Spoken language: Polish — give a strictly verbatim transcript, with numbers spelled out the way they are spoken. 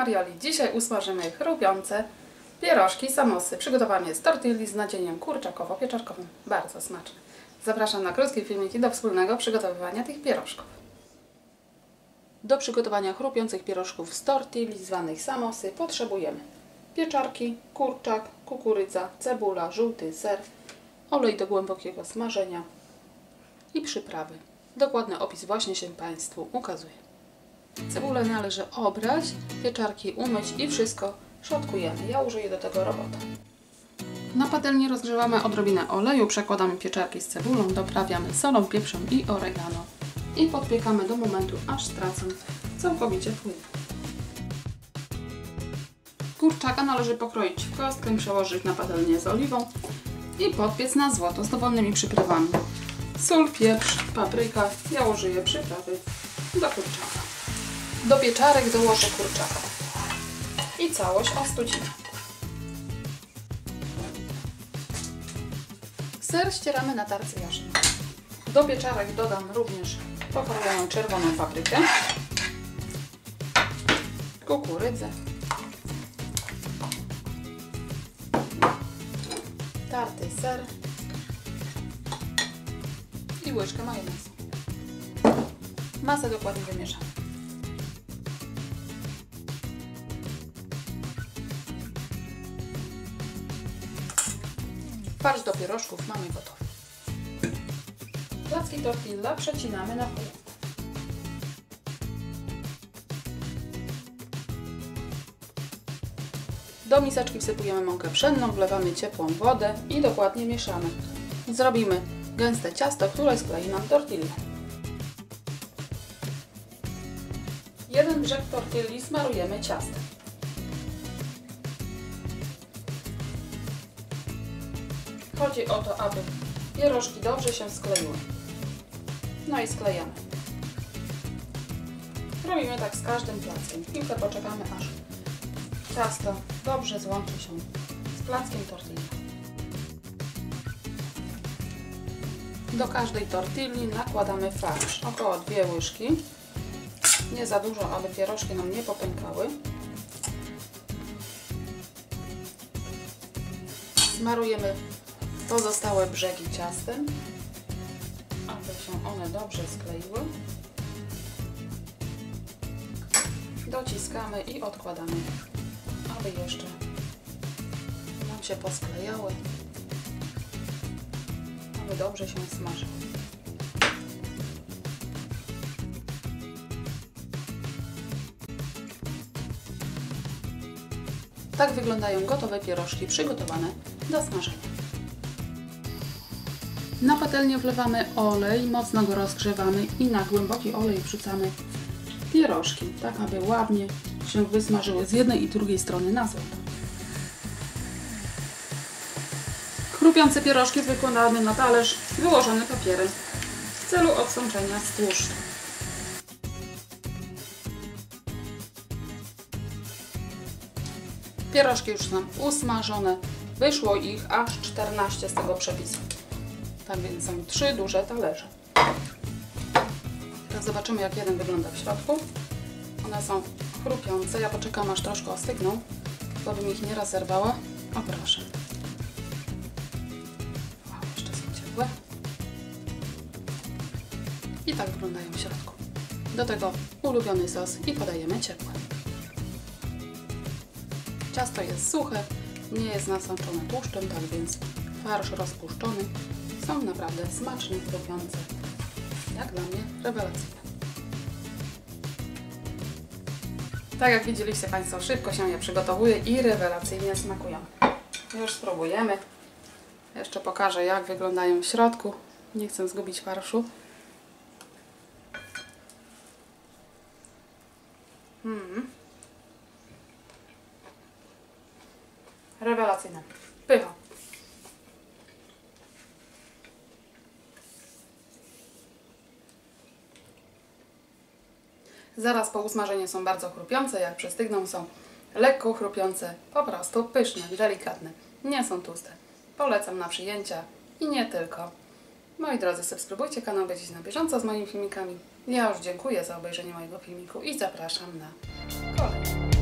Ravioli. Dzisiaj usmażymy chrupiące pierożki samosy. Przygotowanie jest tortilli z nadzieniem kurczakowo-pieczarkowym. Bardzo smaczne. Zapraszam na krótkie filmiki do wspólnego przygotowywania tych pierożków. Do przygotowania chrupiących pierożków z tortilli zwanych samosy potrzebujemy pieczarki, kurczak, kukurydza, cebula, żółty ser, olej do głębokiego smażenia i przyprawy. Dokładny opis właśnie się Państwu ukazuje. Cebulę należy obrać, pieczarki umyć i wszystko szotkujemy. Ja użyję do tego robota. Na patelni rozgrzewamy odrobinę oleju, przekładamy pieczarki z cebulą, doprawiamy solą, pieprzem i oregano i podpiekamy do momentu, aż stracą całkowicie płyn. Kurczaka należy pokroić w kostkę, przełożyć na patelnię z oliwą i podpiec na złoto z dowolnymi przyprawami. Sól, pieprz, papryka. Ja użyję przyprawy do kurczaka. Do pieczarek dołożę kurczaka i całość ostudzimy. Ser ścieramy na tarce jarzyn. Do pieczarek dodam również pokrojoną czerwoną paprykę, kukurydzę, tarty ser i łyżkę majonezu. Masę dokładnie wymieszam. Farsz do pierożków mamy gotowy. Placki tortilla przecinamy na pół. Do miseczki wsypujemy mąkę pszenną, wlewamy ciepłą wodę i dokładnie mieszamy. Zrobimy gęste ciasto, które sklei nam tortillę. Jeden brzeg tortilli smarujemy ciastem. Chodzi o to, aby pierożki dobrze się skleiły. No i sklejamy. Robimy tak z każdym plackiem. Chwilkę poczekamy, aż ciasto dobrze złączy się z plackiem tortilli. Do każdej tortilli nakładamy farsz. Około dwie łyżki. Nie za dużo, aby pierożki nam nie popękały. Smarujemy pozostałe brzegi ciastem, aby się one dobrze skleiły. Dociskamy i odkładamy, aby jeszcze nam się posklejały, aby dobrze się smażyły. Tak wyglądają gotowe pierożki przygotowane do smażenia. Na patelnię wlewamy olej, mocno go rozgrzewamy i na głęboki olej wrzucamy pierożki, tak aby ładnie się wysmażyły z jednej i drugiej strony na złoto. Chrupiące pierożki wykładamy na talerz wyłożony papierem w celu odsączenia z tłuszczu. Pierożki już są usmażone, wyszło ich aż czternaście z tego przepisu. Tak więc są trzy duże talerze. Teraz zobaczymy, jak jeden wygląda w środku. One są chrupiące. Ja poczekam, aż troszkę ostygną, bo bym ich nie rozerwała. O proszę. Wow, jeszcze są ciepłe. I tak wyglądają w środku. Do tego ulubiony sos i podajemy ciepłe. Ciasto jest suche, nie jest nasączone tłuszczem, tak więc farsz rozpuszczony. Są naprawdę smaczne, chrupiące. Jak dla mnie rewelacyjne. Tak jak widzieliście Państwo, szybko się je przygotowuje i rewelacyjnie smakują. Już spróbujemy. Jeszcze pokażę, jak wyglądają w środku. Nie chcę zgubić farszu. Hmm. Rewelacyjne. Pycha. Zaraz po usmażeniu są bardzo chrupiące, jak przestygną są lekko chrupiące, po prostu pyszne, delikatne, nie są tłuste. Polecam na przyjęcia i nie tylko. Moi drodzy, subskrybujcie kanał, będziecie na bieżąco z moimi filmikami. Ja już dziękuję za obejrzenie mojego filmiku i zapraszam na kolejny.